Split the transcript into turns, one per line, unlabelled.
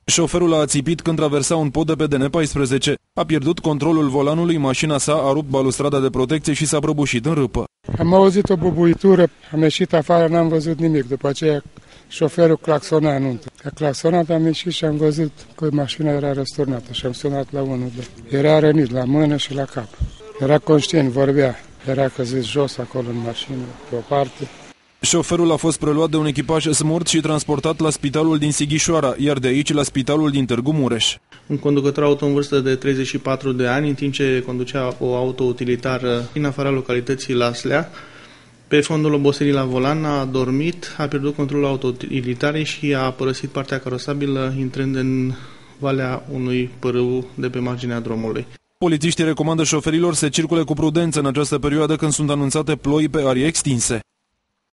Șoferul a ațipit când traversa un pod de pe DN14. A pierdut controlul volanului, mașina sa a rupt balustrada de protecție și s-a prăbușit în râpă.
Am auzit o bubuitură, am ieșit afară, n-am văzut nimic. După aceea șoferul claxona anunță. A claxonat, am ieșit și am văzut că mașina era răsturnată și am sunat la 112. Era rănit la mână și la cap. Era conștient, vorbea. Era căzut jos acolo în mașină, pe o parte.
Șoferul a fost preluat de un echipaj smurt și transportat la spitalul din Sighișoara, iar de aici la spitalul din Târgu Mureș.
Un conducător auto în vârstă de 34 de ani, în timp ce conducea o auto utilitară în afara localității Laslea, pe fondul oboselii la volan, a dormit, a pierdut controlul auto-utilitare și a părăsit partea carosabilă, intrând în valea unui pârâu de pe marginea drumului.
Polițiștii recomandă șoferilor să circule cu prudență în această perioadă când sunt anunțate ploi pe arii extinse.